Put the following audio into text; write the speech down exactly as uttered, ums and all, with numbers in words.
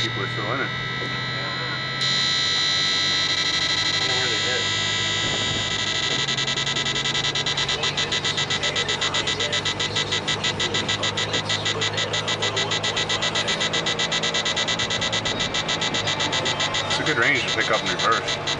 people are still in it. It's a good range to pick up in reverse.